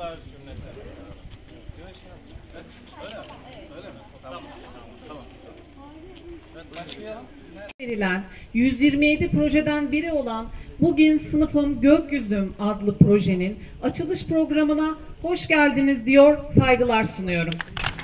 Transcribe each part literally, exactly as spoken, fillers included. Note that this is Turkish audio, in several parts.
Merhabalar cümleten. Öyle mi? Öyle mi? Tamam. Tamam. Evet, başlayalım. Verilen yüz yirmi yedi projeden biri olan Bugün Sınıfım Gökyüzüm adlı projenin açılış programına hoş geldiniz diyor, saygılar sunuyorum.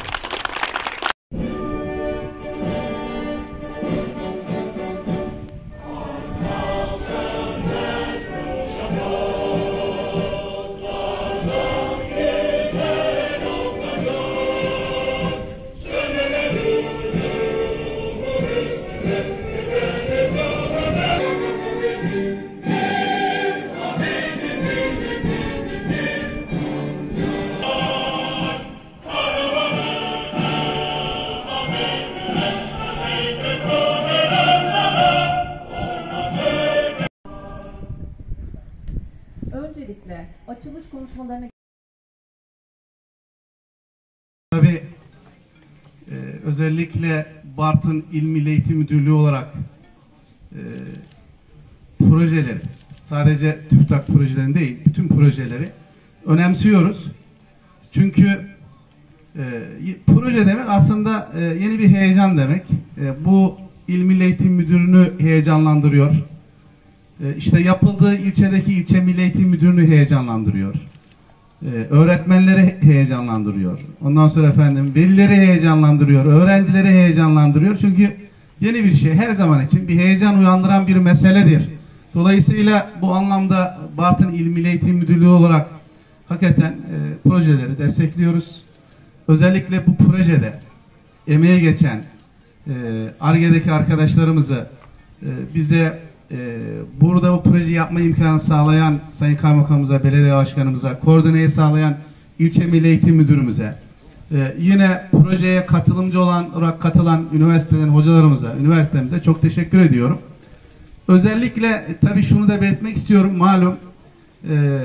Öncelikle açılış konuşmalarını Tabii e, özellikle Bartın İl Milli Eğitim Müdürlüğü olarak e, projeleri, sadece TÜBİTAK projelerini değil, bütün projeleri önemsiyoruz. Çünkü e, proje demek aslında e, yeni bir heyecan demek. E, bu İl Milli Eğitim Müdürlüğü'nü heyecanlandırıyor. İşte yapıldığı ilçedeki ilçe Milli Eğitim Müdürlüğü heyecanlandırıyor. Ee, öğretmenleri heyecanlandırıyor. Ondan sonra efendim velileri heyecanlandırıyor. Öğrencileri heyecanlandırıyor. Çünkü yeni bir şey her zaman için bir heyecan uyandıran bir meseledir. Dolayısıyla bu anlamda Bartın İl Milli Eğitim Müdürlüğü olarak hakikaten e, projeleri destekliyoruz. Özellikle bu projede emeğe geçen Ar-Ge'deki arkadaşlarımızı e, bize Ee, burada bu projeyi yapma imkanı sağlayan Sayın Kaymakamımıza, belediye başkanımıza, koordineyi sağlayan ilçe Milli Eğitim Müdürümüze, e, yine projeye katılımcı olan, olarak katılan üniversiteden hocalarımıza, üniversitemize çok teşekkür ediyorum. Özellikle e, tabii şunu da belirtmek istiyorum. Malum e,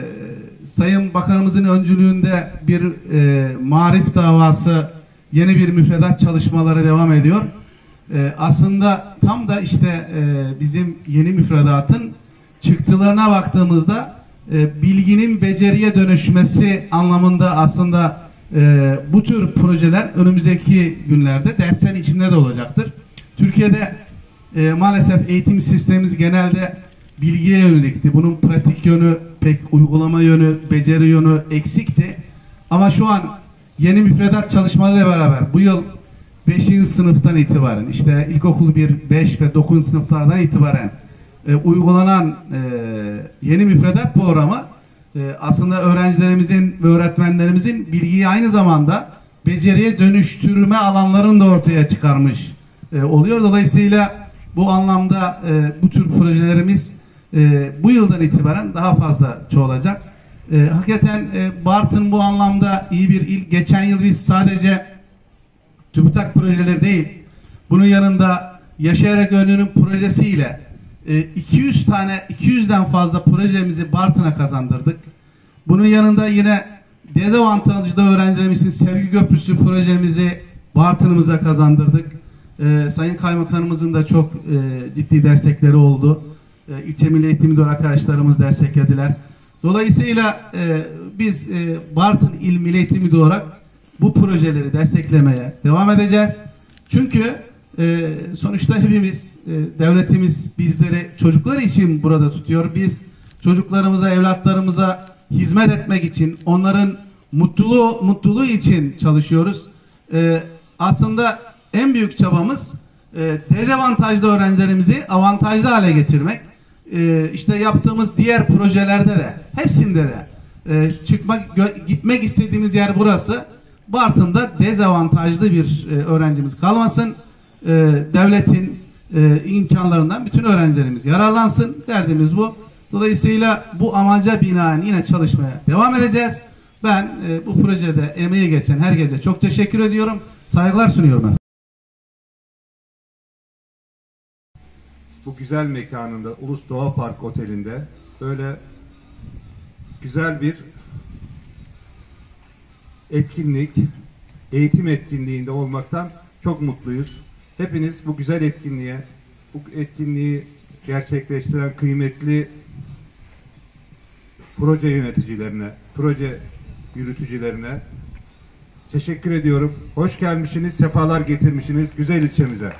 Sayın Bakanımızın öncülüğünde bir e, marif davası, yeni bir müfredat çalışmaları devam ediyor. Ee, aslında tam da işte e, bizim yeni müfredatın çıktılarına baktığımızda e, bilginin beceriye dönüşmesi anlamında aslında e, bu tür projeler önümüzdeki günlerde derslerin içinde de olacaktır. Türkiye'de e, maalesef eğitim sistemimiz genelde bilgiye yönelikti. Bunun pratik yönü, pek uygulama yönü, beceri yönü eksikti. Ama şu an yeni müfredat çalışmalarıyla beraber bu yıl beşinci sınıftan itibaren, işte ilkokul bir, beş ve dokuzuncu sınıflardan itibaren e, uygulanan e, yeni müfredat programı e, aslında öğrencilerimizin ve öğretmenlerimizin bilgiyi aynı zamanda beceriye dönüştürme alanlarını da ortaya çıkarmış e, oluyor. Dolayısıyla bu anlamda e, bu tür projelerimiz e, bu yıldan itibaren daha fazla çoğalacak. E, hakikaten e, Bartın bu anlamda iyi bir il. Geçen yıl biz sadece TÜBİTAK projeleri değil, bunun yanında Yaşayarak Öğrenim'in projesiyle e, iki yüz tane, iki yüzden fazla projemizi Bartın'a kazandırdık. Bunun yanında yine dezavantajlı öğrencilerimizin Sevgi Köprüsü projemizi Bartın'ımıza kazandırdık. E, Sayın Kaymakamımızın da çok e, ciddi destekleri oldu. E, İlçe Milli Eğitim Müdürü arkadaşlarımız desteklediler. Dolayısıyla e, biz e, Bartın İl Milli Eğitim Müdürü olarak bu projeleri desteklemeye devam edeceğiz. Çünkü e, sonuçta hepimiz, e, devletimiz bizleri çocuklar için burada tutuyor. Biz çocuklarımıza, evlatlarımıza hizmet etmek için, onların mutluluğu mutluluğu için çalışıyoruz. E, aslında en büyük çabamız e, dezavantajlı öğrencilerimizi avantajlı hale getirmek. E, işte yaptığımız diğer projelerde de, hepsinde de e, çıkmak, gitmek istediğimiz yer burası. Bartın'da dezavantajlı bir e, öğrencimiz kalmasın. E, devletin e, imkanlarından bütün öğrencilerimiz yararlansın. Derdimiz bu. Dolayısıyla bu amaca binaen yine çalışmaya devam edeceğiz. Ben e, bu projede emeği geçen herkese çok teşekkür ediyorum. Saygılar sunuyorum ben. Bu güzel mekanında, Ulus Doğa Park Oteli'nde böyle güzel bir etkinlik, eğitim etkinliğinde olmaktan çok mutluyuz. Hepiniz bu güzel etkinliğe, bu etkinliği gerçekleştiren kıymetli proje yöneticilerine, proje yürütücülerine teşekkür ediyorum. Hoş gelmişsiniz, sefalar getirmişsiniz güzel ilçemize.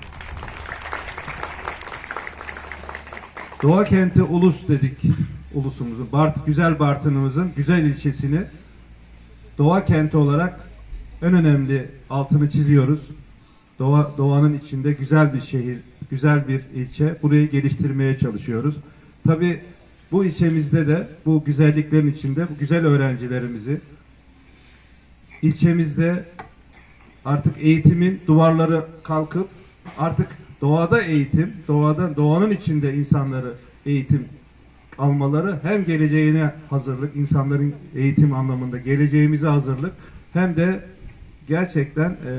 Doğa kenti Ulus dedik. Ulusumuzu, Bart, güzel Bartın'ımızın güzel ilçesini doğa kenti olarak en önemli altını çiziyoruz. Doğa, doğanın içinde güzel bir şehir, güzel bir ilçe. Burayı geliştirmeye çalışıyoruz. Tabii bu ilçemizde de bu güzelliklerin içinde bu güzel öğrencilerimizi ilçemizde artık eğitimin duvarları kalkıp artık doğada eğitim, doğada doğanın içinde insanları eğitim almaları hem geleceğine hazırlık, insanların eğitim anlamında geleceğimize hazırlık hem de gerçekten e,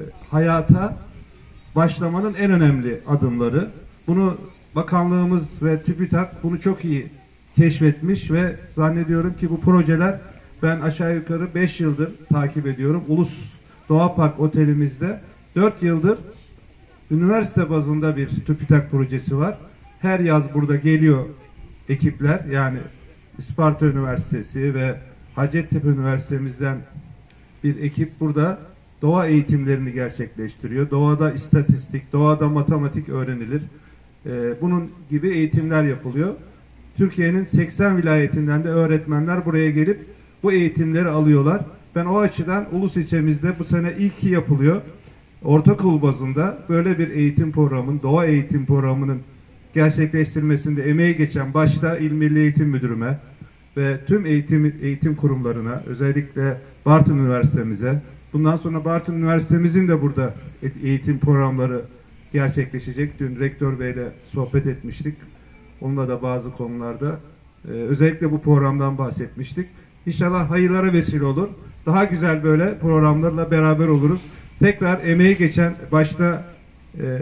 hayata başlamanın en önemli adımları. Bunu bakanlığımız ve TÜBİTAK bunu çok iyi keşfetmiş ve zannediyorum ki bu projeler ben aşağı yukarı beş yıldır takip ediyorum. Ulus Doğa Park Otelimizde dört yıldır üniversite bazında bir TÜBİTAK projesi var. Her yaz burada geliyor ekipler, yani Isparta Üniversitesi ve Hacettepe Üniversitemizden bir ekip burada doğa eğitimlerini gerçekleştiriyor. Doğada istatistik, doğada matematik öğrenilir. Ee, bunun gibi eğitimler yapılıyor. Türkiye'nin seksen vilayetinden de öğretmenler buraya gelip bu eğitimleri alıyorlar. Ben o açıdan Ulus ilçemizde bu sene ilki yapılıyor. Ortaokul bazında böyle bir eğitim programının, doğa eğitim programının gerçekleştirmesinde emeği geçen başta İl Milli Eğitim Müdürüme ve tüm eğitim eğitim kurumlarına, özellikle Bartın Üniversitemize, bundan sonra Bartın Üniversitemizin de burada eğitim programları gerçekleşecek. Dün Rektör Bey'le sohbet etmiştik. Onunla da bazı konularda e, özellikle bu programdan bahsetmiştik. İnşallah hayırlara vesile olur. Daha güzel böyle programlarla beraber oluruz. Tekrar emeği geçen başta e,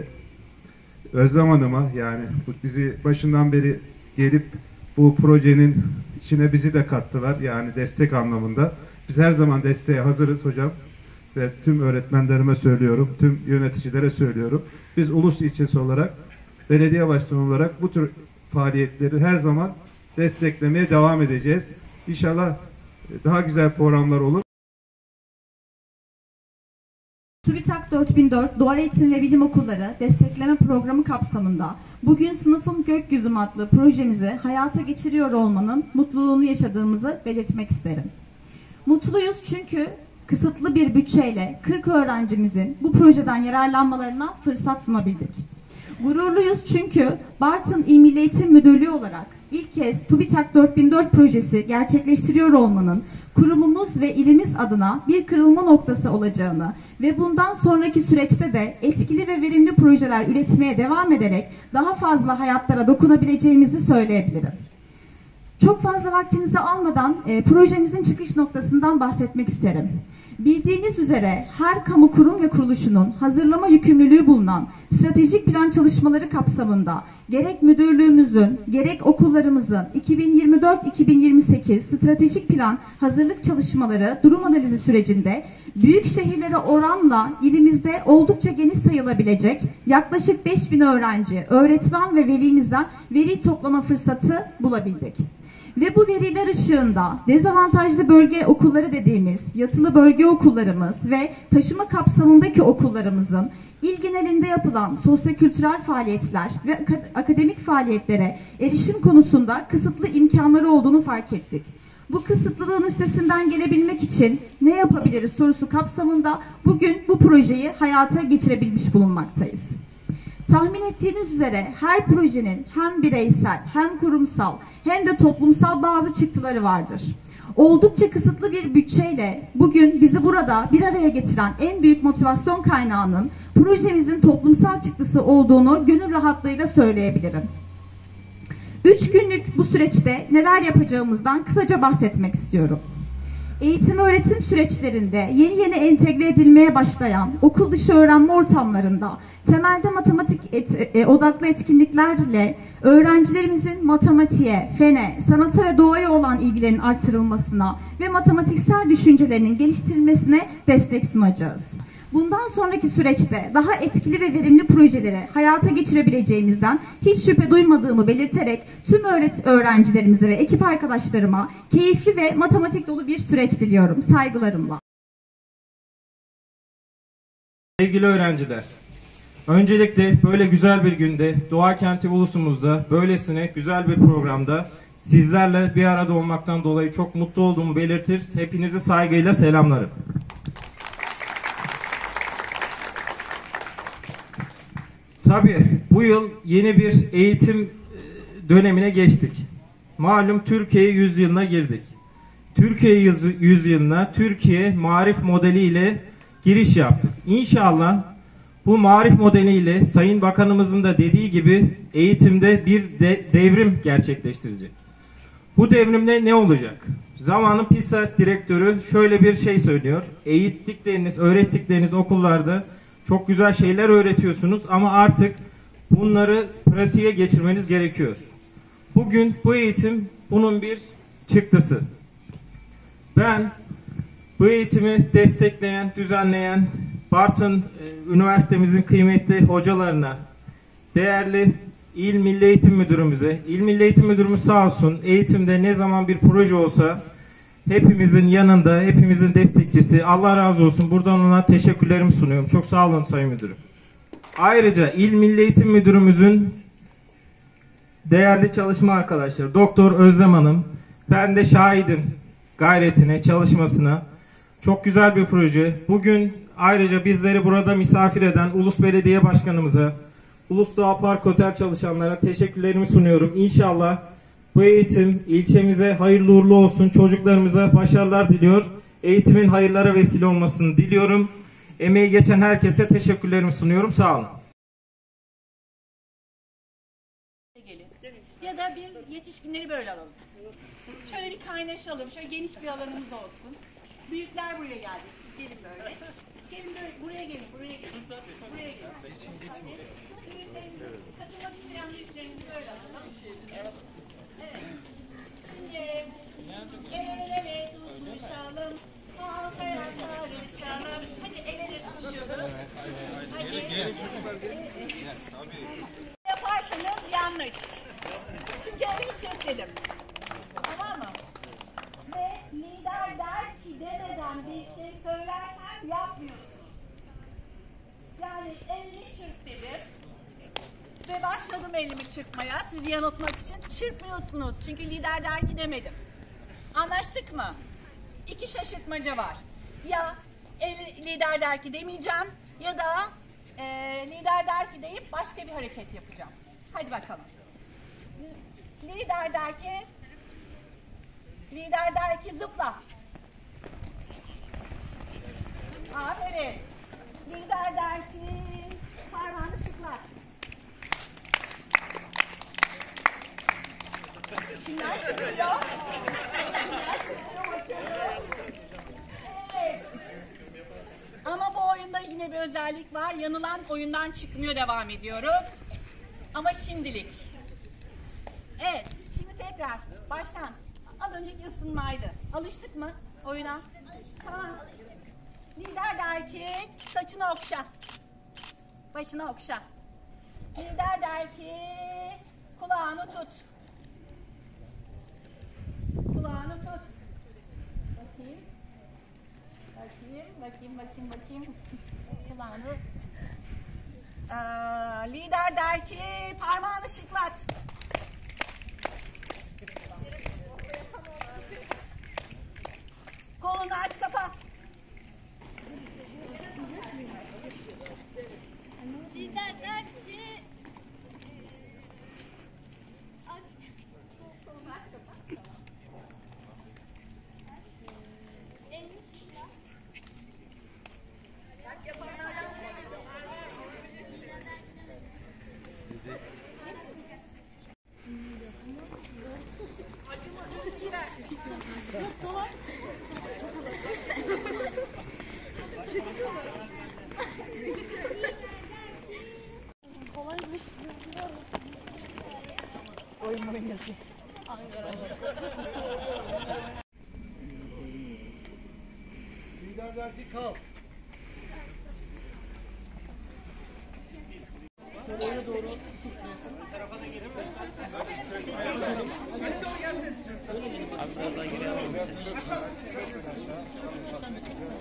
Özlem Hanım'a, yani bizi başından beri gelip bu projenin içine bizi de kattılar. Yani destek anlamında. Biz her zaman desteğe hazırız hocam. Ve tüm öğretmenlerime söylüyorum, tüm yöneticilere söylüyorum. Biz Ulus ilçesi olarak, belediye başkanı olarak bu tür faaliyetleri her zaman desteklemeye devam edeceğiz. İnşallah daha güzel programlar olur. TÜBİTAK dört bin dört Doğa Eğitim ve Bilim Okulları Destekleme Programı kapsamında bugün Sınıfım Gökyüzüm adlı projemizi hayata geçiriyor olmanın mutluluğunu yaşadığımızı belirtmek isterim. Mutluyuz çünkü kısıtlı bir bütçeyle kırk öğrencimizin bu projeden yararlanmalarına fırsat sunabildik. Gururluyuz çünkü Bartın İl Milli Eğitim Müdürlüğü olarak ilk kez TÜBİTAK dört bin dört projesi gerçekleştiriyor olmanın kurumumuz ve ilimiz adına bir kırılma noktası olacağını ve bundan sonraki süreçte de etkili ve verimli projeler üretmeye devam ederek daha fazla hayatlara dokunabileceğimizi söyleyebilirim. Çok fazla vaktinizi almadan e, projemizin çıkış noktasından bahsetmek isterim. Bildiğiniz üzere her kamu kurum ve kuruluşunun hazırlama yükümlülüğü bulunan stratejik plan çalışmaları kapsamında gerek müdürlüğümüzün gerek okullarımızın iki bin yirmi dört iki bin yirmi sekiz stratejik plan hazırlık çalışmaları durum analizi sürecinde büyük şehirlere oranla ilimizde oldukça geniş sayılabilecek yaklaşık beş bin öğrenci, öğretmen ve velimizden veri toplama fırsatı bulabildik. Ve bu veriler ışığında dezavantajlı bölge okulları dediğimiz yatılı bölge okullarımız ve taşıma kapsamındaki okullarımızın il genelinde yapılan sosyokültürel faaliyetler ve akademik faaliyetlere erişim konusunda kısıtlı imkanları olduğunu fark ettik. Bu kısıtlılığın üstesinden gelebilmek için ne yapabiliriz sorusu kapsamında bugün bu projeyi hayata geçirebilmiş bulunmaktayız. Tahmin ettiğiniz üzere her projenin hem bireysel hem kurumsal hem de toplumsal bazı çıktıları vardır. Oldukça kısıtlı bir bütçeyle bugün bizi burada bir araya getiren en büyük motivasyon kaynağının projemizin toplumsal çıktısı olduğunu gönül rahatlığıyla söyleyebilirim. Üç günlük bu süreçte neler yapacağımızdan kısaca bahsetmek istiyorum. Eğitim öğretim süreçlerinde yeni yeni entegre edilmeye başlayan okul dışı öğrenme ortamlarında temelde matematik et, e, odaklı etkinliklerle öğrencilerimizin matematiğe, fene, sanata ve doğaya olan ilgilerinin arttırılmasına ve matematiksel düşüncelerinin geliştirilmesine destek sunacağız. Bundan sonraki süreçte daha etkili ve verimli projeleri hayata geçirebileceğimizden hiç şüphe duymadığımı belirterek tüm öğret öğrencilerimize ve ekip arkadaşlarıma keyifli ve matematik dolu bir süreç diliyorum. Saygılarımla. Sevgili öğrenciler, öncelikle böyle güzel bir günde, Doğa Kenti Ulusumuzda, böylesine güzel bir programda sizlerle bir arada olmaktan dolayı çok mutlu olduğumu belirtir. Hepinizi saygıyla selamlarım. Tabii bu yıl yeni bir eğitim dönemine geçtik. Malum Türkiye yüzyılına girdik. Türkiye yüzyılına Türkiye marif modeliyle giriş yaptık. İnşallah bu marif modeliyle Sayın Bakanımızın da dediği gibi eğitimde bir de devrim gerçekleştirecek. Bu devrimle ne olacak? Zamanın PİSA direktörü şöyle bir şey söylüyor. Eğittikleriniz, öğrettikleriniz okullarda çok güzel şeyler öğretiyorsunuz ama artık bunları pratiğe geçirmeniz gerekiyor. Bugün bu eğitim bunun bir çıktısı. Ben bu eğitimi destekleyen, düzenleyen Bartın e, Üniversitemizin kıymetli hocalarına, değerli İl Milli Eğitim Müdürümüze, İl Milli Eğitim Müdürümüz sağ olsun, eğitimde ne zaman bir proje olsa hepimizin yanında, hepimizin destekçisi. Allah razı olsun. Buradan ona teşekkürlerimi sunuyorum. Çok sağ olun Sayın Müdürüm. Ayrıca İl Milli Eğitim Müdürümüzün değerli çalışma arkadaşları, Doktor Özlem Hanım, ben de şahidim gayretine, çalışmasına. Çok güzel bir proje. Bugün ayrıca bizleri burada misafir eden Ulus Belediye Başkanımıza, Ulus Doğa Park Otel çalışanlara teşekkürlerimi sunuyorum. İnşallah bu eğitim ilçemize hayırlı uğurlu olsun. Çocuklarımıza başarılar diliyor. Eğitimin hayırlara vesile olmasını diliyorum. Emeği geçen herkese teşekkürlerimi sunuyorum. Sağ olun. Ya da biz yetişkinleri böyle alalım. Şöyle bir kaynaşalım. Şöyle geniş bir alanımız olsun. Büyükler buraya gelecek. Siz gelin böyle. Gelin böyle. Buraya gelin. Buraya gelin. Buraya gelin. Büyüklerimiz, katılmak isteyen büyüklerimizi böyle alalım. Evet. Şimdi el ele tutuşalım. Halkaya karışalım. Hadi el ele tutuşuyoruz. Hadi. Yaparsanız yanlış. Çünkü elimi çırptım. Tamam mı? Ve lider der ki demeden bir şey söylersem yapmıyorum. Yani elini çırp dedim. Ve başladım elimi çırpmaya. Sizi yanıltmak için çırpmıyorsunuz. Çünkü lider der ki demedim. Anlaştık mı? İki şaşırtmaca var. Ya el, lider der ki demeyeceğim ya da e, lider der ki deyip başka bir hareket yapacağım. Hadi bakalım. Lider der ki lider der ki zıpla. Aferin. Lider der ki parmağını şıklat. Kimler çıkıyor? Kimler çıkıyor bakalım. Evet. Ama bu oyunda yine bir özellik var. Yanılan oyundan çıkmıyor, devam ediyoruz. Ama şimdilik. Evet, şimdi tekrar baştan. Az önceki ısınmaydı. Alıştık mı oyuna? Tamam. Lider der ki saçını okşa. Başını okşa. Lider der ki kulağını tut. Kulağını tut. Bakayım. Bakayım, bakayım, bakayım, bakayım. Kulağını. Ee, lider der ki parmağını şıklat. Kolunu aç, kapa. Lider der ki aç. Kolunu aç, kapa. Elini şıkla. Bak yaparlar. Kolaymış. Oyun oynasın. Lider der ki kalk. seni. Sen de.